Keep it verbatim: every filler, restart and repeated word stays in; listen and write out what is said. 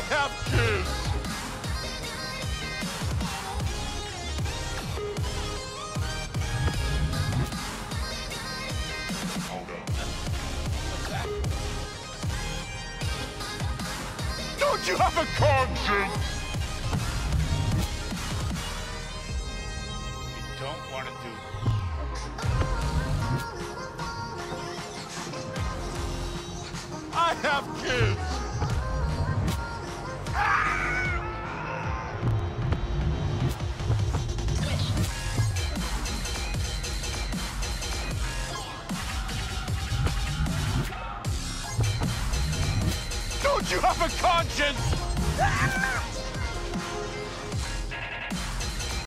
have kids! Don't you have a conscience? You don't want to do I have kids! Don't you have a conscience?